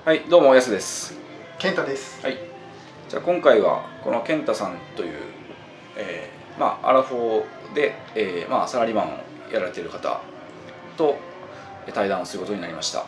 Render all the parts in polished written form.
はい、どうもやすです。 健太です。 はい。じゃあ今回はこの健太さんという、アラフォーで、サラリーマンをやられている方と対談をすることになりました。はい。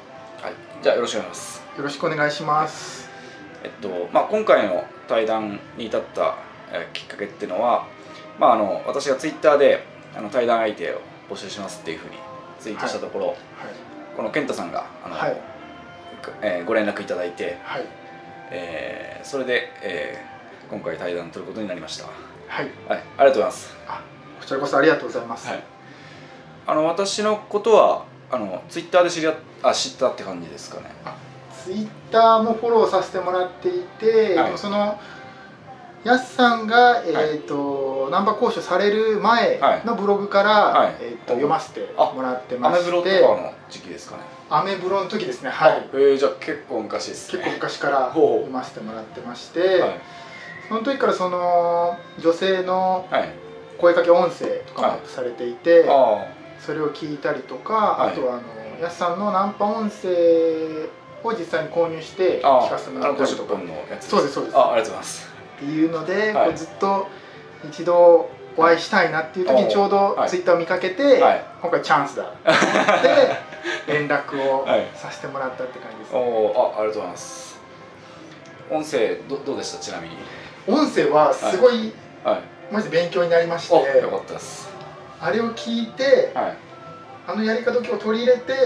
じゃあよろしくお願いします。 よろしくお願いします。 今回の対談に至った、きっかけっていうのは、私がツイッターで対談相手を募集しますっていうふうにツイートしたところ、この健太さんがご連絡いただいて、それで、今回対談を取ることになりました。はい、ありがとうございます。 こちらこそありがとうございます。 私のことはツイッターで知ったって感じですかね。 ツイッターもフォローさせてもらっていて、でもそのやすさんが、ナンバ講習される前のブログから、読ませてもらってまして、 アメブロとかの時期ですかね。 アメブロの時ですね。 じゃあ結構昔ですね。 結構昔から読ませてもらってまして、その時からその女性の声かけ音声とかもされていて、それを聞いたりとか、あとはやすさんのナンパ音声を実際に購入して聞かせてもらったりとか。そうですそうです。 ありがとうございます。 っていうので、ずっと一度お会いしたいなっていう時にちょうどツイッターを見かけて、今回チャンスだと思って連絡をさせてもらったって感じですね。 ありがとうございます。音声どうでした？ちなみに音声はすごいマジで勉強になりまして、 よかったです。 あれを聞いて、あのやり方を取り入れて、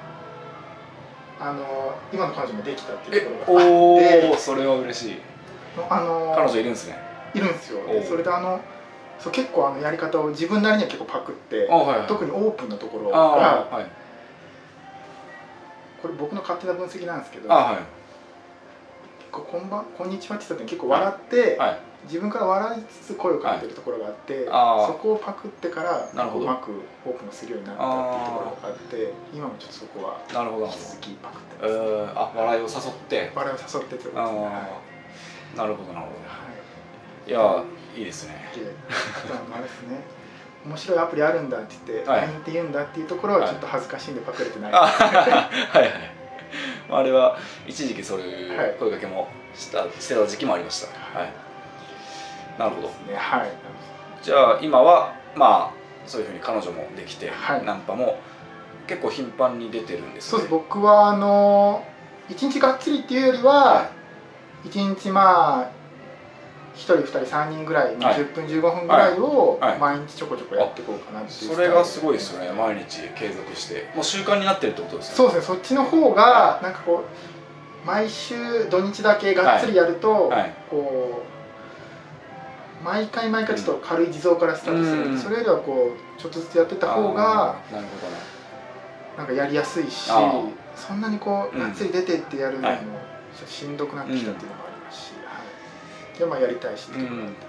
今の彼女もできたっていうところがあって、 それは嬉しい。彼女いるんですね。 いるんですよ。それで結構やり方を自分なりには結構パクって、特にオープンなところが、これ僕の勝手な分析なんですけど、結構こんにちはって言った時に結構笑って、自分から笑いつつ声をかけてるところがあって、そこをパクってからうまくオープンするようになったっていうところがあって、今もちょっとそこは引き続きパクってます。 笑いを誘ってってことですね。なるほどなるほど。いや、いいですね。 あれですね。面白いアプリあるんだって言って、LINE って言うんだっていうところはちょっと恥ずかしいんでパクれてない。 あれは一時期そういう声かけもしてた時期もありました。なるほど。じゃあ今はそういうふうに彼女もできて、ナンパも結構頻繁に出てるんですね。 そうです。僕は1日がっつりっていうよりは、1日1人2人3人ぐらい10分15分ぐらいを毎日ちょこちょこやっていこうかなっていう。 それがすごいですよね。毎日継続してもう習慣になってるってことですね。 そうですね。そっちの方がなんかこう毎週土日だけがっつりやるとこう毎回ちょっと軽い地蔵からスタートする。それよりはこうちょっとずつやってた方がなんかやりやすいし、そんなにこうがっつり出てってやるのもしんどくなってきたっていうのもありますし、でやりたいしっていうのがあって。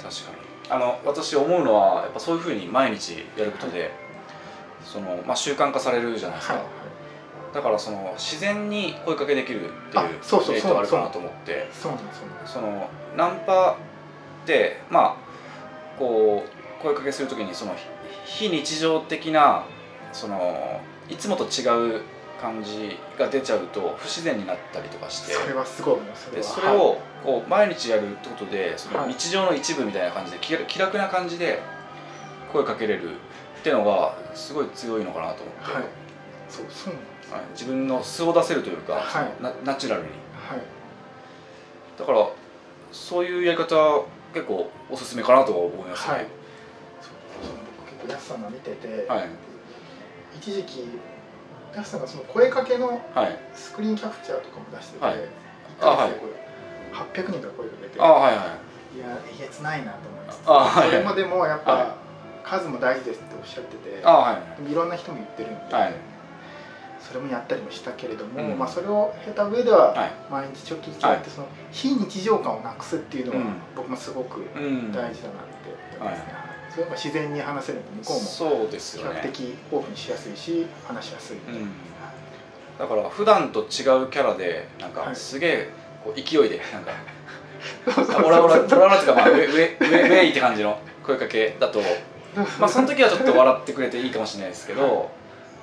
確かに私思うのはやっぱそういうふうに毎日やることで習慣化されるじゃないですか。だから自然に声かけできるっていうメリットがあるかなと思って。ナンパってこう声かけするときに非日常的ないつもと違う感じが出ちゃうと不自然になったりとかして、 それはすごい。 それをこう毎日やるってことで日常の一部みたいな感じで気楽な感じで声かけれるっていうのがすごい強いのかなと思って、自分の素を出せるというかナチュラルに。だからそういうやり方結構おすすめかなと思いますね。 僕結構やすさんが見てて、一時期やすさんがその声かけのスクリーンキャプチャーとかも出してて、1ヶ月で800人から声かけて、いやえげつないなと思います。それもでもやっぱ数も大事ですっておっしゃってて、いろんな人も言ってるんで、それもやったりもしたけれども、それを経た上では毎日ちょっとずつやってその非日常感をなくすっていうのは僕もすごく大事だなって思いますね。それは自然に話せるので向こうも比較的オープンにしやすいし話しやすい。 だから普段と違うキャラでなんかすげえ勢いでなんかオラオラっていうかウェイって感じの声かけだとその時はちょっと笑ってくれていいかもしれないですけど、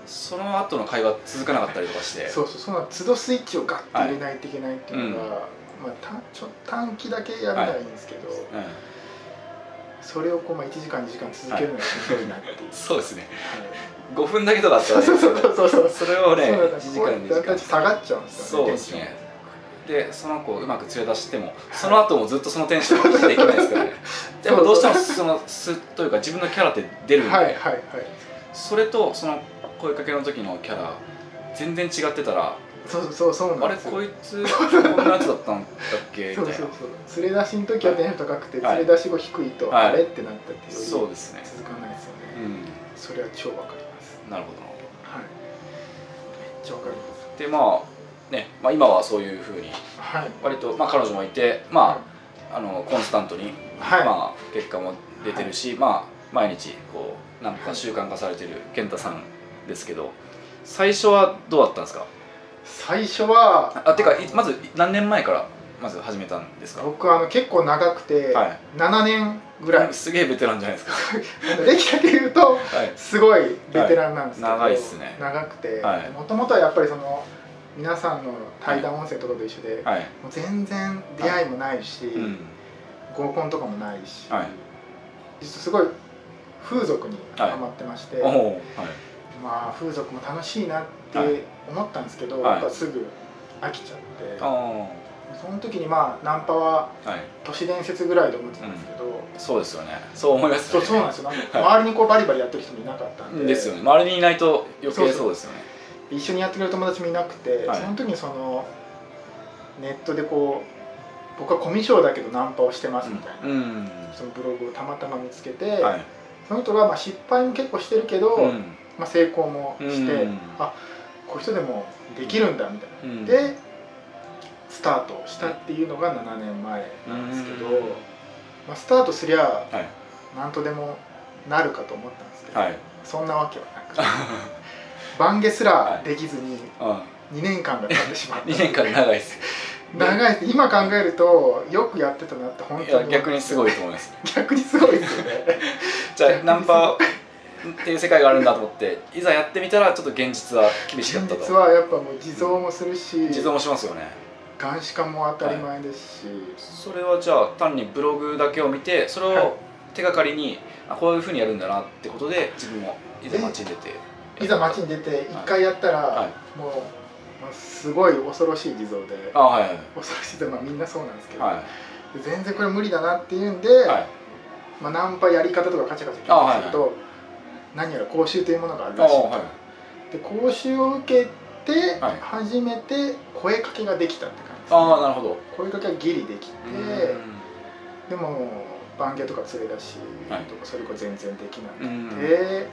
その後の会話続かなかったりとかして、 そうその都度スイッチをガッと入れないといけないっていうのが、まあ、短期だけやるならいいんですけど、それをこう、1時間2時間続けるのがしんどいなっていう、 そうですね、5分だけとかあったら、それをね1時間2時間下がっちゃうんですよね。 そうですね。でその子をうまく連れ出してもその後もずっとそのテンションでできないですからね。やっぱどうしてもその素というか自分のキャラって出るんで、それとその声かけの時のキャラ全然違ってたら、 そうなんですよ。 あれこいつこんなやつだったんだっけみたいな。 連れ出しの時はテンション高くて、連れ出し後低いとあれってなったっていう、 そうですね、 続かないですよね。それは超わかります。 なるほど、 はい、めっちゃわかります。 でね、今はそういうふうに割と、彼女もいて、コンスタントに、結果も出てるし、毎日こうなんか習慣化されてる健太さんですけど、最初はどうだったんですか？ 最初はてかまず何年前からまず始めたんですか？ 僕は結構長くて、7年ぐらい。 すげえベテランじゃないですか。 歴だけ言うとすごいベテランなんですけど、 長いっすね。 長くて、もともとはやっぱりその皆さんの対談音声とかと一緒で、もう全然出会いもないし、合コンとかもないし、実はすごい風俗にハマってまして、風俗も楽しいなって思ったんですけど、やっぱすぐ飽きちゃって、その時にナンパは都市伝説ぐらいで思ってたんですけど、 そうですよね、そう思いますよね。 そうなんですよ。周りにこうバリバリやってる人もいなかったんで。 ですよね、周りにいないと余計そうですよね。 一緒にやってくれる友達もいなくて、その時にそのネットでこう僕はコミュ障だけどナンパをしてますみたいな、そのブログをたまたま見つけて、その人が失敗も結構してるけど、成功もして、こういう人でもできるんだみたいな、でスタートしたっていうのが7年前なんですけど、スタートすりゃ何とでもなるかと思ったんですけど、そんなわけはなくバンゲすらできずに2年間が経ってしまった。 2年間長いです。 長いです。今考えるとよくやってたなって本当に。 逆にすごいと思います。 逆にすごいですよね。 じゃあナンパっていう世界があるんだと思っていざやってみたらちょっと現実は厳しかったと。 現実はやっぱもう偽造もするし、 偽造もしますよね。 監視化も当たり前ですし、 それはじゃあ単にブログだけを見てそれを手がかりにこういうふうにやるんだなってことで自分もいざ街に出て。 いざ街に出て1回やったら、もうすごい恐ろしい偽造で、恐ろしいでみんなそうなんですけど、全然これ無理だなっていうんで、ナンパやり方とかカチャカチャ聞いてると、何やら講習というものがあるらしいで、講習を受けて初めて声かけができたって感じですね。 なるほど。 声かけがギリできて、でもバンゲとか連れ出しとかそれこそ全然できなくて、で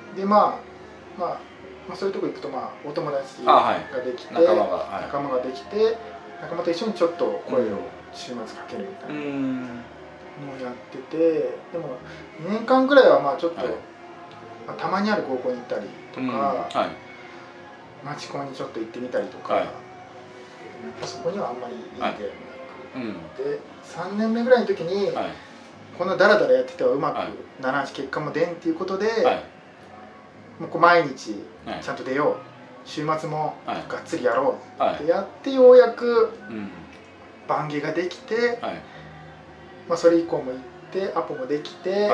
そういうとこ行くとお友達ができて、仲間ができて、仲間と一緒にちょっと声を週末かけるみたいなのをやってて、でも2年間ぐらいはちょっと、たまにある合コンに行ったりとか、街コンにちょっと行ってみたりとか、そこにはあんまりいい出会いもなく、で3年目ぐらいの時に、こんなダラダラやっててはうまくならんし結果も出んっていうことで、もうこう毎日ちゃんと出よう、週末もがっつりやろうってやってようやくバンゲができて、それ以降も行ってアポもできて、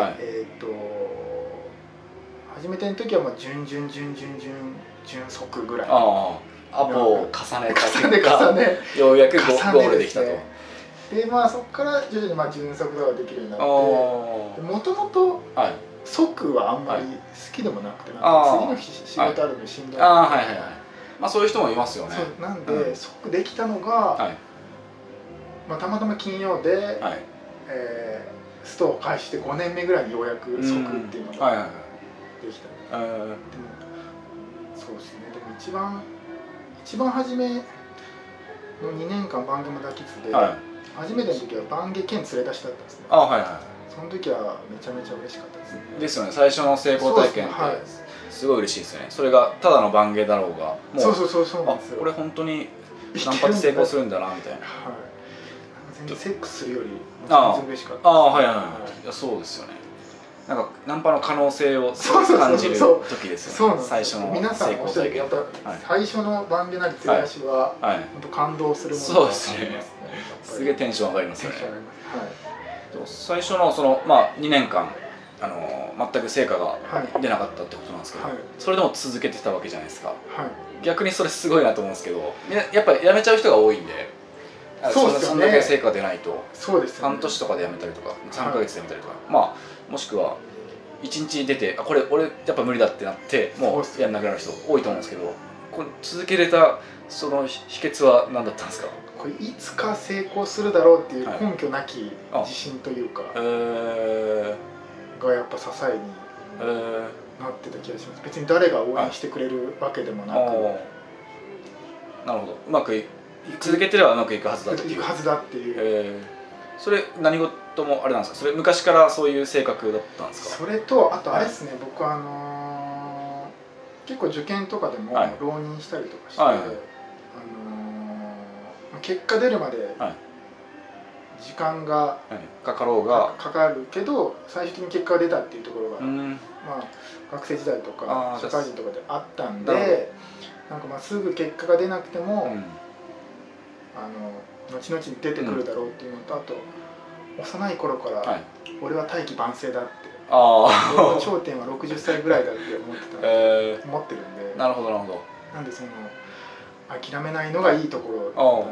初めての時は準速ぐらいアポを重ねた結果ようやくゴールできたと。 でそこから徐々に準速度ができるようになって、もともと速はあんまり好きでもなくて、次の日仕事あるのにしんどい。 そういう人もいますよね。 なんで速できたのがたまたま金曜でストを開始して5年目ぐらいにようやく速っていうのができた。でもそうですね。でも一番初めの2年間バンゲも抱きつで、初めての時はバンゲ兼連れ出しだったんですね。その時はめちゃめちゃ嬉しかったですね。 ですよね。最初の成功体験ってすごい嬉しいですよね。それがただのバンゲだろうが、 そうなんですよ。 これ本当にナンパで成功するんだなみたいな。 全然セックスするより全然嬉しかった。 いやそうですよね。 なんかナンパの可能性を感じる時ですよね。最初の成功体験。 やっぱ最初のバンビナリ連れ出しは本当感動するものがありますね。 すげえテンション上がりますよね。最初のその2年間全く成果が出なかったってことなんですけど、それでも続けてたわけじゃないですか。逆にそれすごいなと思うんですけど、やっぱり辞めちゃう人が多いんで。そんだけ成果が出ないと半年とかで辞めたりとか3ヶ月で辞めたりとか、もしくは1日出てこれ俺やっぱ無理だってなってもうやんなくなる人多いと思うんですけど、これ続けれたその秘訣は何だったんですか？ これいつか成功するだろうっていう根拠なき自信というかがやっぱ支えになってた気がします。別に誰が応援してくれるわけでもなく、 なるほど、うまく続けてればうまくいくはずだっていう。それ何事もあれなんですか？それ昔からそういう性格だったんですか？ それとあとあれですね、僕結構受験とかでも浪人したりとかして、結果出るまで時間がかかろうがかかるけど最終的に結果が出たっていうところが学生時代とか社会人とかであったんで、なんかすぐ結果が出なくても後々に出てくるだろうっていうのと、あと幼い頃から俺は大器晩成だって、頂点は60歳ぐらいだって思ってるんで、 なるほどなるほど。 なんでその諦めないのがいいところだなと思って。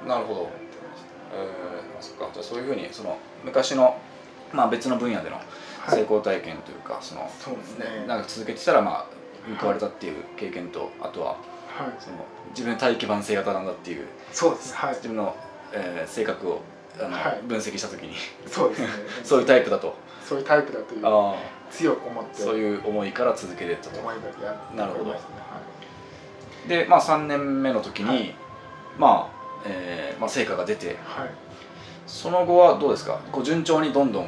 なるほど。そっか。じゃあそういうふうにその昔の別の分野での成功体験というか、そのなんか続けてたら報われたっていう経験と、あとはその自分大器晩成型なんだっていう、自分の性格を分析したときにそういうタイプだという強く思って、 そういう思いから続けてたと。なるほど。で3年目の時に成果が出て、その後はどうですか？順調にどんどん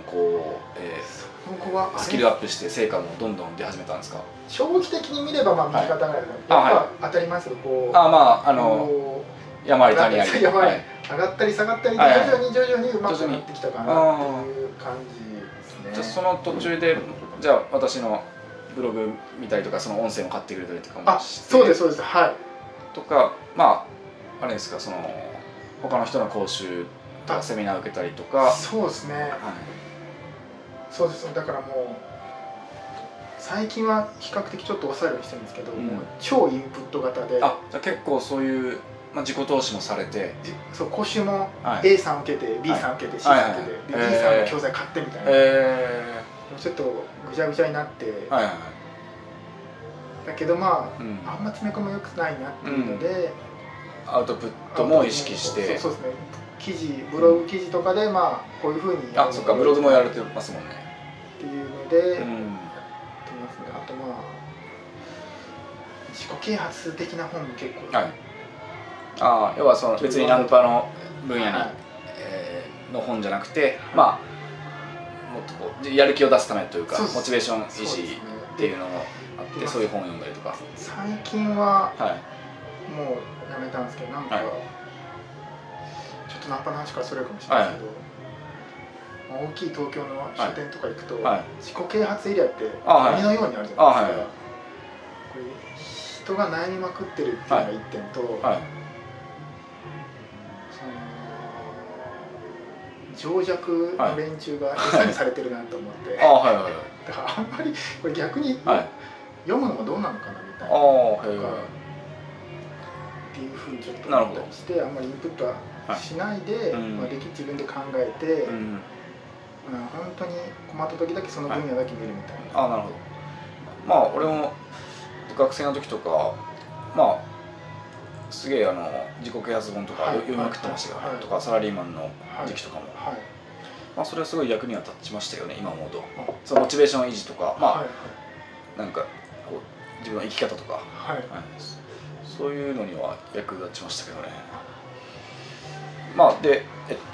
スキルアップして成果もどんどん出始めたんですか？ 長期的に見れば右肩上がりだ。やっぱ当たり前ですけど、 山あり谷あり上がったり下がったりで徐々にうまくなってきたかなっていう感じですね。 じゃあその途中でじゃあ私のブログ見たりとか、その音声も買ってくれたりとかもして、 そうですそうです、 とかあれですか、その他の人の講習とかセミナー受けたりとか。 そうですね、そうです。だからもう最近は比較的ちょっと抑えるようにしてるんですけど、超インプット型で。 じゃあ結構そういう自己投資もされて、 そう講習も A さん受けて B さん受けて C さん受けて D さんの教材買ってみたいな、ちょっとぐちゃぐちゃになって、だけどあんま詰め込みよくないなっていうので、 アウトプットも意識して。 そうですね、ブログ記事とかでこういうふうにそっか、ブログもやられてますもんねっていうのでやってますね。あと自己啓発的な本も結構、 要はその別にナンパの分野にの本じゃなくて、もっとやる気を出すためというか、モチベーション維持っていうのもあって、そういう本を読んだりとか。 最近はもうやめたんですけど、なんかちょっとナンパの話からそれるかもしれないですけど、大きい東京の書店とか行くと自己啓発エリアって鬼のようにあるじゃないですか。人が悩みまくってるっていうのが一点と、情弱の連中が餌にされてるなと思って、だからあんまりこれ逆に読むのもどうなのかなみたいなとかっていうふうにちょっと思ったりして、あんまりインプットはしないで自分で考えて、本当に困った時だけその分野だけ見るみたいな。 なるほど。俺も学生の時とかすげえ自己啓発本とか読みまくってましたよね。とかサラリーマンの時期とかも、それはすごい役には立ちましたよね、今思うと。そのモチベーション維持とか、なんか自分の生き方とか、そういうのには役立ちましたけどね。で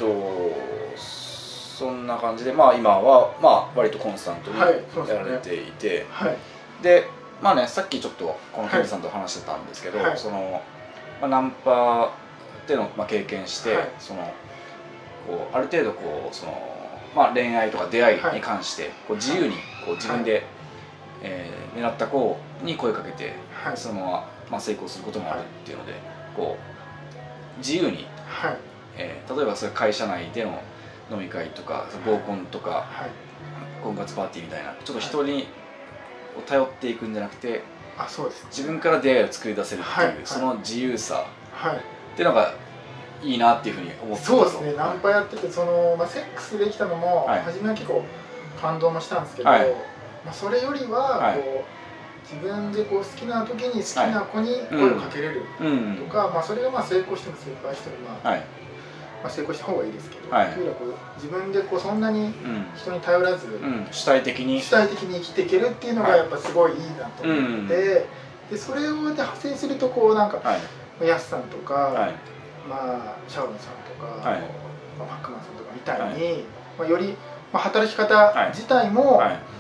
そんな感じで今は割とコンスタントにやられていて、でさっきちょっとこのケンジさんと話してたんですけど、そのナンパでの経験して、そのある程度そのまあ、恋愛とか出会いに関してこう自由にこう自分で、狙った子に声かけて、そのまま、まあ、成功することもあるっていうので、こう自由に、例えばそれ会社内での飲み会とか合コンとか、婚活パーティーみたいなちょっと人に頼っていくんじゃなくて、自分から出会いを作り出せるっていう、その自由さっていうのがいいなっていうふうに思ってた。 そうですね。ナンパやっててその、まあ、セックスできたのも、初めは結構感動もしたんですけど、まあ、それよりはこう、自分でこう好きな時に好きな子に声をかけれるとか、まあ、それがまあ成功しても失敗してもまあ成功した方がいいですけど、というよりはこう自分でこうそんなに人に頼らず、 主体的に生きていけるっていうのがやっぱすごいいいなと思って、でそれを派生するとこうなんか、ヤスさんとか、まあシャオロンさんとか、まあ、マックマンさんとかみたいに、まあ、より、まあ、働き方自体も、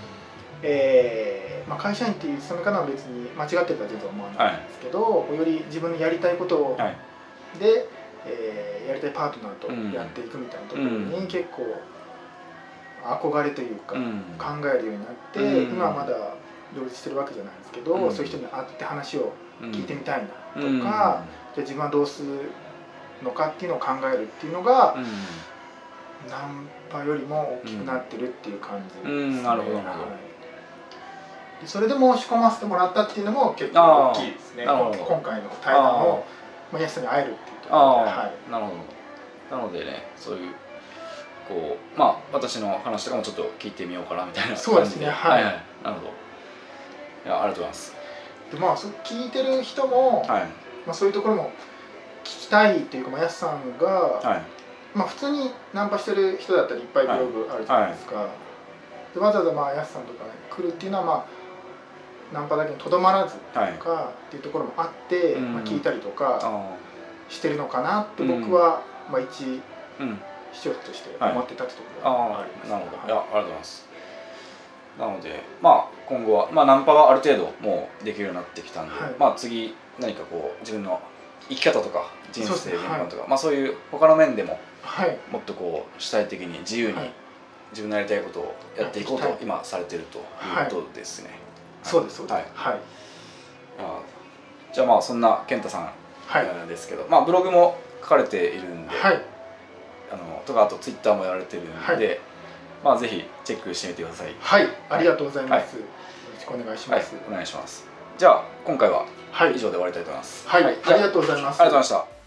まあ、会社員っていう勤め方は別に間違ってるとは全然思わないんですけど、より自分のやりたいことを、で、やりたいパートナーとやっていくみたいなところに結構憧れというか、考えるようになって、今はまだ両立してるわけじゃないんですけど、そういう人に会って話を聞いてみたいなとか、じゃあ自分はどうするのかっていうのを考えるっていうのが、ナンパよりも大きくなってるっていう感じですね。 なるほど。 それで申し込ませてもらったっていうのも結構大きいですね。今回の対談をヤスさんに会えるっていうところで。 なるほど。なのでね、そういうこうまあ私の話とかもちょっと聞いてみようかなみたいな感じで。 そうですね。 なるほど。いや、ありがとうございます。 でまあ聞いてる人も、まあそういうところも聞きたいというか、ヤスさんが、まあ普通にナンパしてる人だったらいっぱいブログあるじゃないですか。でわざわざまあヤスさんとか来るっていうのはまあナンパだけにとどまらずとかっていうところもあって、まあ聞いたりとかしてるのかなって僕はまあ一視聴者として思ってたってところがあります。 なるほど。いや、ありがとうございます。なのでまあ今後はまあナンパはある程度もうできるようになってきたんで、まあ次何かこう自分の生き方とか人生全般とか、まあそういう他の面でももっとこう主体的に自由に自分のやりたいことをやっていこうと今されてるということですね。 そうですそうです。 じゃあまあそんな健太さんですけど、まあブログも書かれているんで、とかあとツイッターもやられてるんで、まあぜひチェックしてみてください。 はい、ありがとうございます。よろしくお願いします。 お願いします。じゃあ今回は以上で終わりたいと思います。 はい、ありがとうございます。 ありがとうございました。